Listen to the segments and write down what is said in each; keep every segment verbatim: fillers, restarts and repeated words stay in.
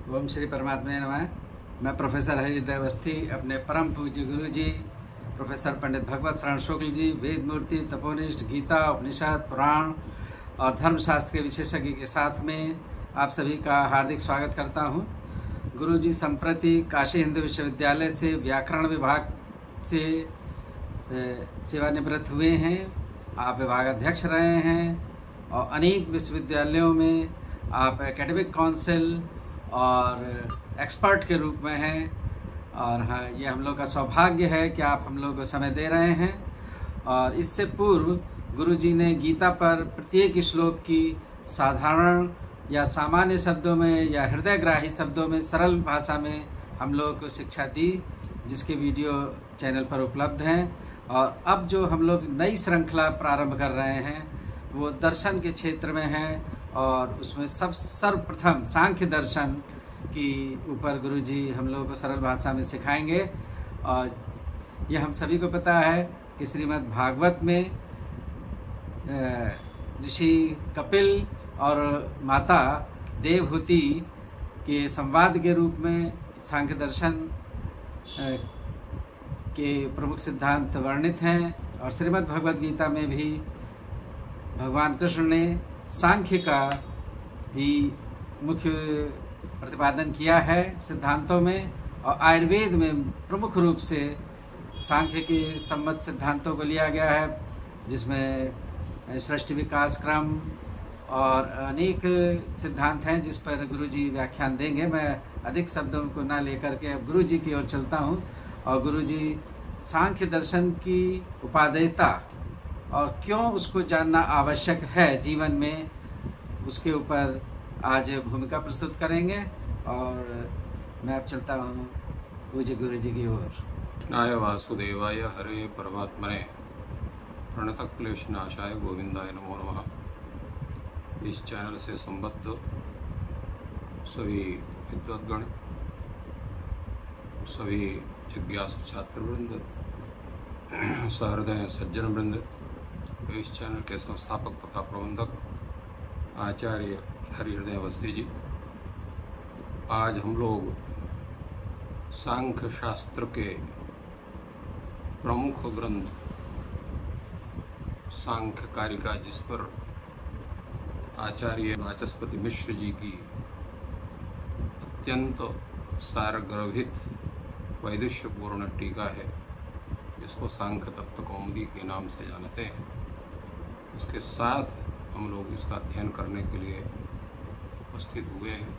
ओम श्री परमात्मा नमः। मैं प्रोफेसर हरिहृदय अवस्थी अपने परम पूज्य गुरु जी प्रोफेसर पंडित भगवत शरण शुक्ल जी वेद मूर्ति तपोनिष्ठ गीता उपनिषद पुराण और धर्मशास्त्र के विशेषज्ञ के साथ में आप सभी का हार्दिक स्वागत करता हूं। गुरु जी संप्रति काशी हिंदू विश्वविद्यालय से व्याकरण विभाग से सेवानिवृत्त हुए हैं। आप विभागाध्यक्ष रहे हैं और अनेक विश्वविद्यालयों में आप एकेडमिक काउंसिल और एक्सपर्ट के रूप में हैं। और हाँ, ये हम लोग का सौभाग्य है कि आप हम लोग को समय दे रहे हैं। और इससे पूर्व गुरु जी ने गीता पर प्रत्येक श्लोक की साधारण या सामान्य शब्दों में या हृदयग्राही शब्दों में सरल भाषा में हम लोगों को शिक्षा दी, जिसके वीडियो चैनल पर उपलब्ध हैं। और अब जो हम लोग नई श्रृंखला प्रारंभ कर रहे हैं वो दर्शन के क्षेत्र में है और उसमें सब सर्वप्रथम सांख्य दर्शन की ऊपर गुरुजी हम लोगों को सरल भाषा में सिखाएंगे। और ये हम सभी को पता है कि श्रीमद् भागवत में ऋषि कपिल और माता देवहूति के संवाद के रूप में सांख्य दर्शन के प्रमुख सिद्धांत वर्णित हैं। और श्रीमद् भगवद गीता में भी भगवान कृष्ण ने सांख्य का ही मुख्य प्रतिपादन किया है सिद्धांतों में। और आयुर्वेद में प्रमुख रूप से सांख्य के सम्मत सिद्धांतों को लिया गया है, जिसमें सृष्टि विकास क्रम और अनेक सिद्धांत हैं जिस पर गुरुजी व्याख्यान देंगे। मैं अधिक शब्दों को ना लेकर के अब गुरुजी की ओर चलता हूं। और गुरुजी सांख्य दर्शन की उपादेयता और क्यों उसको जानना आवश्यक है जीवन में, उसके ऊपर आज भूमिका प्रस्तुत करेंगे। और मैं अब चलता हूँ पूज्य गुरु जी की ओर। कृष्णाय वासुदेवाय हरे परमात्मने प्रणतक्लेशनाशाय गोविंदाय नमो नमः। इस चैनल से संबद्ध सभी विद्वद्गण, सभी जिज्ञासु छात्रवृंद, सहृदय सज्जन वृंद, इस चैनल के संस्थापक तथा प्रबंधक आचार्य हरिहृदय अवस्थी जी, आज हम लोग सांख्य शास्त्र के प्रमुख ग्रंथ सांख्य कारिका, जिस पर आचार्य वाचस्पति मिश्र जी की अत्यंत सारगर्भित वैदुष्यपूर्ण टीका है, जिसको सांख्य तत्व कौमुदी के नाम से जानते हैं, उसके साथ हम लोग इसका अध्ययन करने के लिए उपस्थित हुए हैं।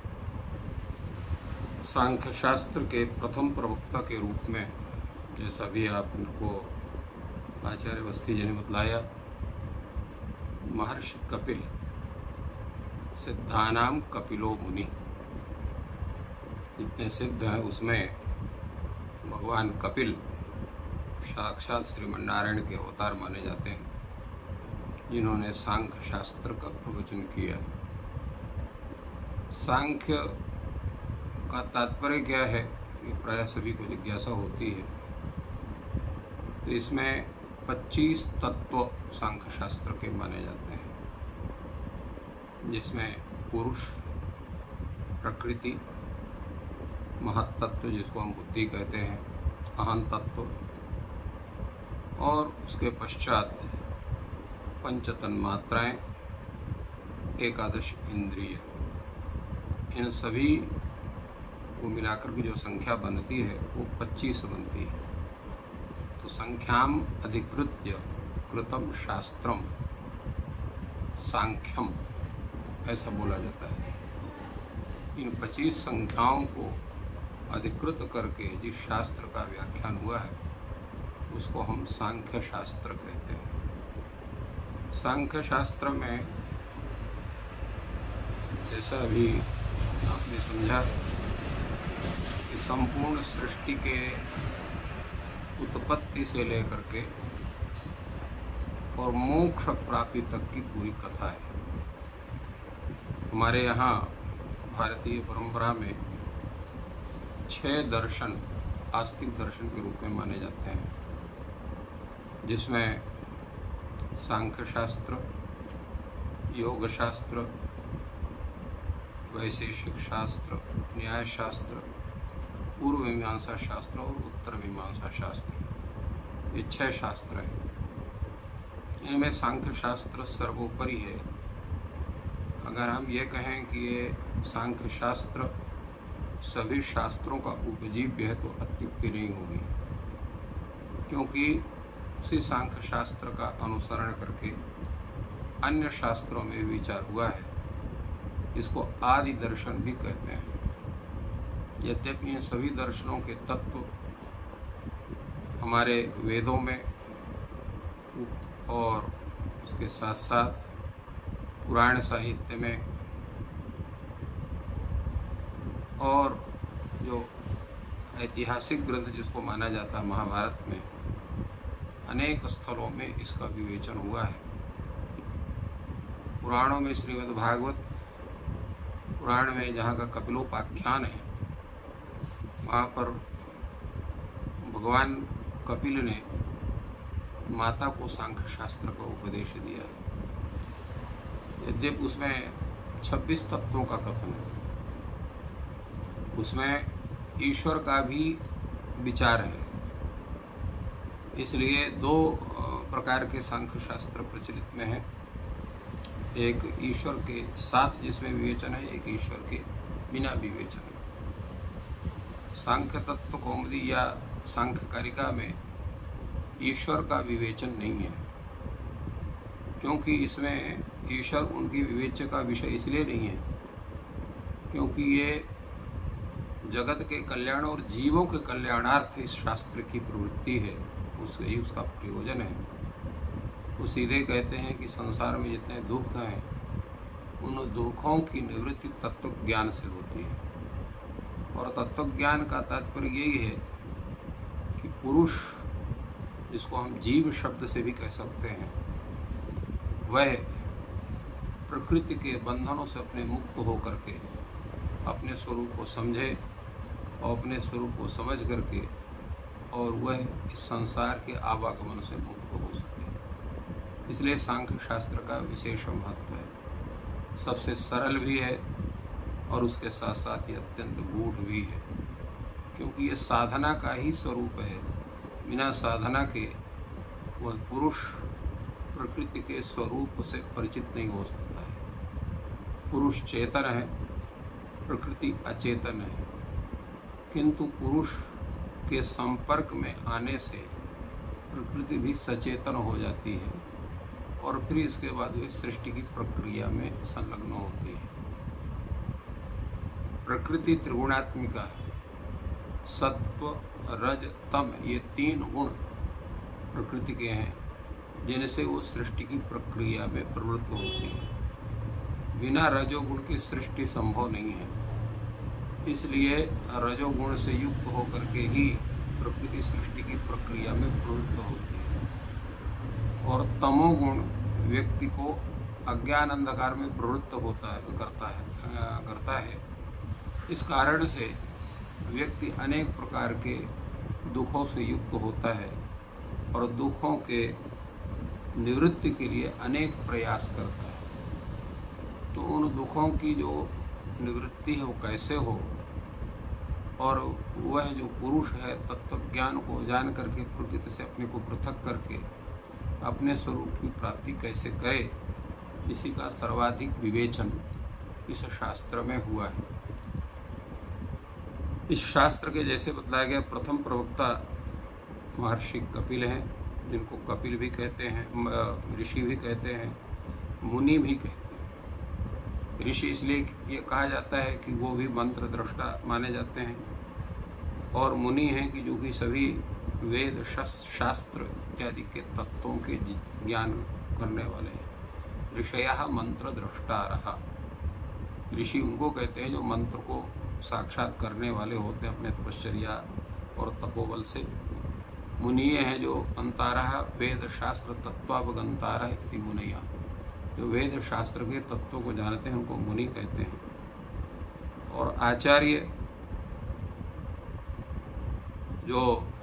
सांख्य शास्त्र के प्रथम प्रवक्ता के रूप में, जैसा भी आपको आचार्य अवस्थी जी ने बतलाया, महर्षि कपिल, सिद्धानाम कपिलो मुनि, जितने सिद्ध हैं उसमें भगवान कपिल साक्षात श्रीमन्नारायण के अवतार माने जाते हैं, जिन्होंने सांख्य शास्त्र का प्रवचन किया। सांख्य का तात्पर्य क्या है, ये प्रायः सभी को जिज्ञासा होती है। तो इसमें पच्चीस तत्व सांख्य शास्त्र के माने जाते हैं, जिसमें पुरुष, प्रकृति, महत्तत्व जिसको हम बुद्धि कहते हैं, अहं तत्व, और उसके पश्चात पंच तन्मात्राएं, एकादश इंद्रिय, इन सभी को मिलाकर के जो संख्या बनती है वो पच्चीस बनती है। तो संख्याम अधिकृत्य कृतम शास्त्रम सांख्यम, ऐसा बोला जाता है। इन पच्चीस संख्याओं को अधिकृत करके जिस शास्त्र का व्याख्यान हुआ है उसको हम सांख्य शास्त्र कहते हैं। सांख्य शास्त्र में, जैसा अभी आपने समझा, कि संपूर्ण सृष्टि के उत्पत्ति से लेकर के और मोक्ष प्राप्ति तक की पूरी कथा है। हमारे यहाँ भारतीय परंपरा में छह दर्शन आस्तिक दर्शन के रूप में माने जाते हैं, जिसमें सांख्य शास्त्र, योग शास्त्र, वैशेषिक शास्त्र, न्याय शास्त्र, पूर्व मीमांसा शास्त्र और उत्तर मीमांसा शास्त्र, ये छह शास्त्र हैं। इनमें सांख्य शास्त्र सर्वोपरि है। अगर हम ये कहें कि ये सांख्य शास्त्र सभी शास्त्रों का उपजीव्य है तो अत्युक्ति नहीं होगी, क्योंकि उसी सांख्य शास्त्र का अनुसरण करके अन्य शास्त्रों में विचार हुआ है। इसको आदि दर्शन भी कहते हैं। यद्यपि इन सभी दर्शनों के तत्व हमारे वेदों में और उसके साथ साथ पुराण साहित्य में और जो ऐतिहासिक ग्रंथ जिसको माना जाता है महाभारत में, अनेक स्थलों में इसका विवेचन हुआ है। पुराणों में श्रीमद् भागवत पुराण में जहाँ का कपिलोपाख्यान है, वहाँ पर भगवान कपिल ने माता को सांख्य शास्त्र का उपदेश दिया है। यद्यपि उसमें छब्बीस तत्वों का कथन है, उसमें ईश्वर का भी विचार है। इसलिए दो प्रकार के सांख्य शास्त्र प्रचलित में है, एक ईश्वर के साथ जिसमें विवेचन है, एक ईश्वर के बिना विवेचन है। सांख्य तत्व कौमुदी या सांख्य कारिका में ईश्वर का विवेचन नहीं है, क्योंकि इसमें ईश्वर उनकी विवेच्य का विषय इसलिए नहीं है क्योंकि ये जगत के कल्याण और जीवों के कल्याणार्थ इस शास्त्र की प्रवृत्ति है, उससे ही उसका प्रयोजन है। वो सीधे कहते हैं कि संसार में जितने दुख हैं उन दुखों की निवृत्ति तत्व ज्ञान से होती है। और तत्व ज्ञान का तात्पर्य यही है कि पुरुष, जिसको हम जीव शब्द से भी कह सकते हैं, वह प्रकृति के बंधनों से अपने मुक्त हो करके अपने स्वरूप को समझे और अपने स्वरूप को समझ करके और वह इस संसार के आवागमन से मुक्त हो सके। इसलिए सांख्य शास्त्र का विशेष महत्व है। सबसे सरल भी है और उसके साथ साथ ये अत्यंत गूढ़ भी है, क्योंकि ये साधना का ही स्वरूप है। बिना साधना के वह पुरुष प्रकृति के स्वरूप से परिचित नहीं हो सकता है। पुरुष चेतन है, प्रकृति अचेतन है, किंतु पुरुष के संपर्क में आने से प्रकृति भी सचेतन हो जाती है और फिर इसके बाद वे सृष्टि की प्रक्रिया में संलग्न होती है। प्रकृति त्रिगुणात्मिका है। सत्व, रज, तम, ये तीन गुण प्रकृति के हैं जिनसे वो सृष्टि की प्रक्रिया में प्रवृत्त होती है। बिना रजोगुण की सृष्टि संभव नहीं है। इसलिए रजोगुण से युक्त होकर के ही प्रकृति सृष्टि की प्रक्रिया में प्रवृत्त होती है। और तमोगुण व्यक्ति को अज्ञान अंधकार में प्रवृत्त होता है करता है करता है इस कारण से व्यक्ति अनेक प्रकार के दुखों से युक्त होता है और दुखों के निवृत्ति के लिए अनेक प्रयास करता है। तो उन दुखों की जो निवृत्ति है वो कैसे हो, और वह जो पुरुष है तत्व ज्ञान को जान करके प्रकृति से अपने को पृथक करके अपने स्वरूप की प्राप्ति कैसे करे, इसी का सर्वाधिक विवेचन इस शास्त्र में हुआ है। इस शास्त्र के जैसे बतलाया गया, प्रथम प्रवक्ता महर्षि कपिल हैं, जिनको कपिल भी कहते हैं, ऋषि भी कहते हैं, मुनि भी कहते हैं। ऋषि इसलिए ये कहा जाता है कि वो भी मंत्र दृष्टा माने जाते हैं, और मुनि हैं कि जो कि सभी वेद शास्त्र इत्यादि के तत्वों के ज्ञान करने वाले हैं। ऋषयः मंत्र दृष्टा रहा, ऋषि उनको कहते हैं जो मंत्र को साक्षात करने वाले होते हैं अपने तपश्चर्या और तपोबल से। मुनिये हैं जो अंतारः वेद शास्त्र तत्वावगंतारः इति मुनयः, जो वेद शास्त्र के तत्वों को जानते हैं उनको मुनि कहते हैं। और आचार्य जो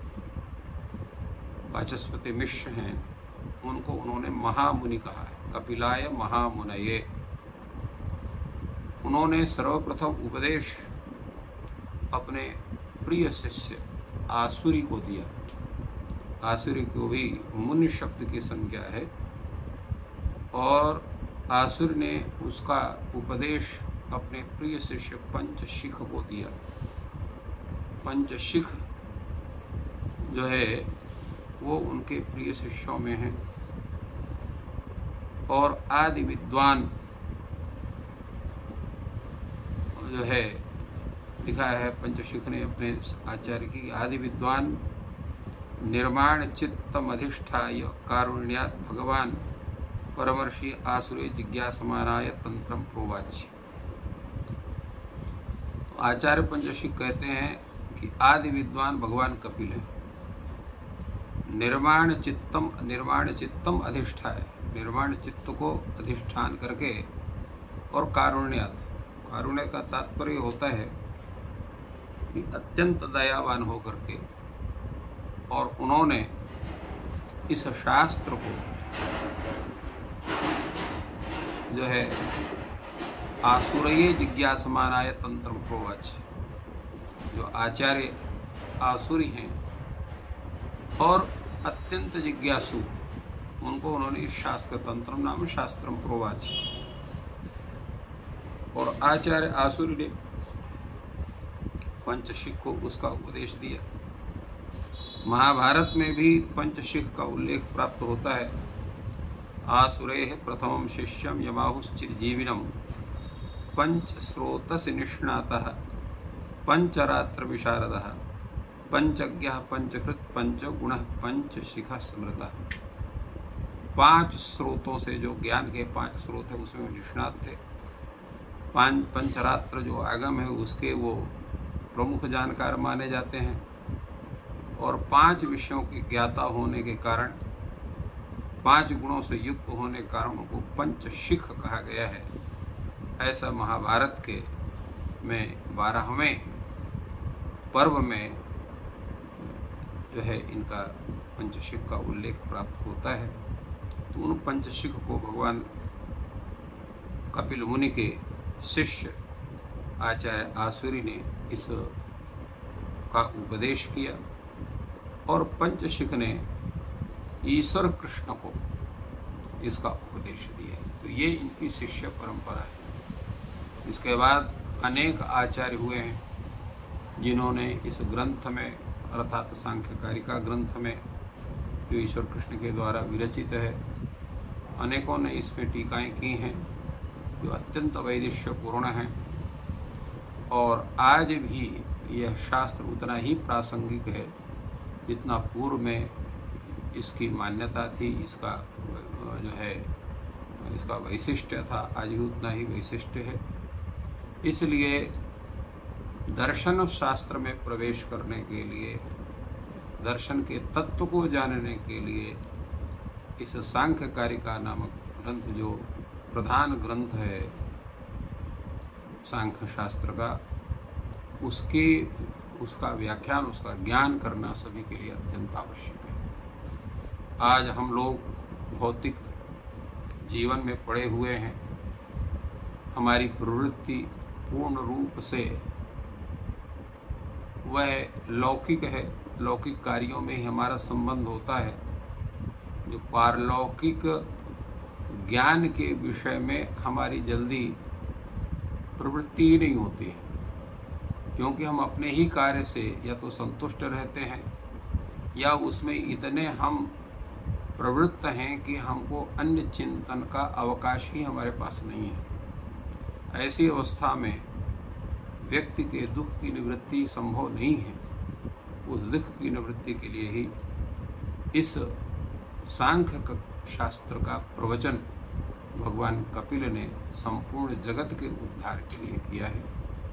वाचस्पति मिश्र हैं उनको उन्होंने महामुनि कहा है। कपिलाय महामुनये। उन्होंने सर्वप्रथम उपदेश अपने प्रिय शिष्य आसुरी को दिया। आसुरी को भी मुनि शब्द की संज्ञा है, और आसुर ने उसका उपदेश अपने प्रिय शिष्य पंचशिख को दिया। पंचशिख जो है वो उनके प्रिय शिष्यों में है। और आदि विद्वान जो है लिखा है पंचशिख ने अपने आचार्य की, आदि विद्वान निर्माण चित्तम अधिष्ठाय कारुण्यात् भगवान परमर्षि आसुरे जिज्ञासमानाय तंत्रम प्रोवाच। तो आचार्य पंचशिख कहते हैं कि आदि विद्वान भगवान कपिल है। निर्माण चित्तम निर्माण चित्तम अधिष्ठाय, निर्माण चित्त को अधिष्ठान करके, और कारुण्यात्, कारुण्य का तात्पर्य होता है कि अत्यंत दयावान होकर के, और उन्होंने इस शास्त्र को जो है आसुरये जिज्ञासमानाय तंत्रम प्रोवाच, जो आचार्य आसुरी हैं और अत्यंत जिज्ञासु, उनको उन्होंने इस शास्त्र तंत्रम नाम शास्त्रम प्रोवाच, और आचार्य आसुरी ने पंचशिख को उसका उपदेश दिया। महाभारत में भी पंचशिख का उल्लेख प्राप्त होता है। आसुरेः प्रथमं शिष्यं यमाहुश्चिरजीविनं पंचस्रोतस्य निष्णातः पंचरात्र विशारदः पंचज्ञः पंचकृत पंचगुणः पंचशिखः स्मृतः। पांच स्रोतों से, जो ज्ञान के पांच स्रोत है उसमें निष्णात थे। पांच पंचरात्र जो आगम है उसके वो प्रमुख जानकार माने जाते हैं, और पांच विषयों के ज्ञाता होने के कारण, पांच गुणों से युक्त होने के कारण उनको पंचशिख कहा गया है। ऐसा महाभारत के में बारहवें पर्व में जो है इनका पंचशिख का उल्लेख प्राप्त होता है। तो उन पंचशिख को भगवान कपिल मुनि के शिष्य आचार्य आसुरी ने इस का उपदेश किया, और पंचशिख ने ईश्वर कृष्ण को इसका उपदेश दिया। तो ये इनकी शिष्य परंपरा है। इसके बाद अनेक आचार्य हुए हैं जिन्होंने इस ग्रंथ में, अर्थात सांख्यकारिका ग्रंथ में, जो ईश्वर कृष्ण के द्वारा विरचित है, अनेकों ने इसमें टीकाएं की हैं जो अत्यंत वैदिष्यपूर्ण हैं। और आज भी यह शास्त्र उतना ही प्रासंगिक है जितना पूर्व में इसकी मान्यता थी, इसका जो है इसका वैशिष्ट्य था, आज भी उतना ही वैशिष्ट्य है। इसलिए दर्शन शास्त्र में प्रवेश करने के लिए, दर्शन के तत्व को जानने के लिए इस सांख्यकारिका नामक ग्रंथ, जो प्रधान ग्रंथ है सांख्य शास्त्र का, उसके उसका व्याख्यान, उसका ज्ञान करना सभी के लिए अत्यंत आवश्यक है। आज हम लोग भौतिक जीवन में पड़े हुए हैं, हमारी प्रवृत्ति पूर्ण रूप से वह लौकिक है, लौकिक कार्यों में ही हमारा संबंध होता है। जो पारलौकिक ज्ञान के विषय में हमारी जल्दी प्रवृत्ति ही नहीं होती है, क्योंकि हम अपने ही कार्य से या तो संतुष्ट रहते हैं या उसमें इतने हम प्रवृत्त हैं कि हमको अन्य चिंतन का अवकाश ही हमारे पास नहीं है। ऐसी अवस्था में व्यक्ति के दुख की निवृत्ति संभव नहीं है। उस दुख की निवृत्ति के लिए ही इस सांख्य शास्त्र का प्रवचन भगवान कपिल ने संपूर्ण जगत के उद्धार के लिए किया है।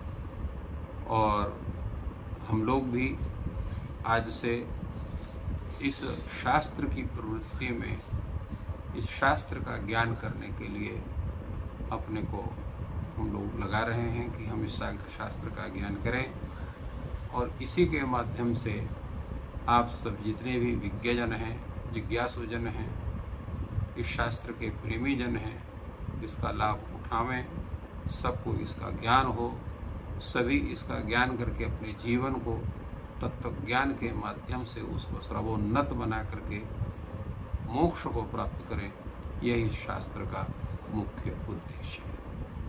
और हम लोग भी आज से इस शास्त्र की प्रवृत्ति में, इस शास्त्र का ज्ञान करने के लिए अपने को हम लोग लगा रहे हैं कि हम इस सांख्य शास्त्र का ज्ञान करें, और इसी के माध्यम से आप सब जितने भी विज्ञजन हैं, जिज्ञासुजन हैं, इस शास्त्र के प्रेमी जन हैं, इसका लाभ उठावें, सबको इसका ज्ञान हो, सभी इसका ज्ञान करके अपने जीवन को तत्व ज्ञान के माध्यम से उसको सर्वोन्नत बना करके मोक्ष को प्राप्त करें। यही शास्त्र का मुख्य उद्देश्य है।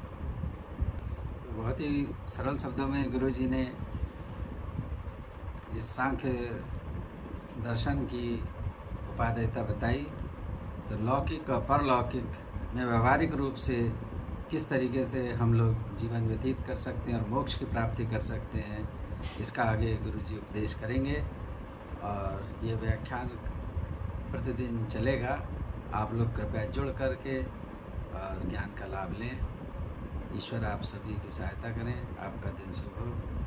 बहुत ही सरल शब्दों में गुरु जी ने इस सांख्य दर्शन की उपादेयता बताई। तो लौकिक और परलौकिक में व्यवहारिक रूप से किस तरीके से हम लोग जीवन व्यतीत कर सकते हैं और मोक्ष की प्राप्ति कर सकते हैं, इसका आगे गुरु जी उपदेश करेंगे। और ये व्याख्यान प्रतिदिन चलेगा। आप लोग कृपया जुड़ करके और ज्ञान का लाभ लें। ईश्वर आप सभी की सहायता करें। आपका दिन शुभ हो।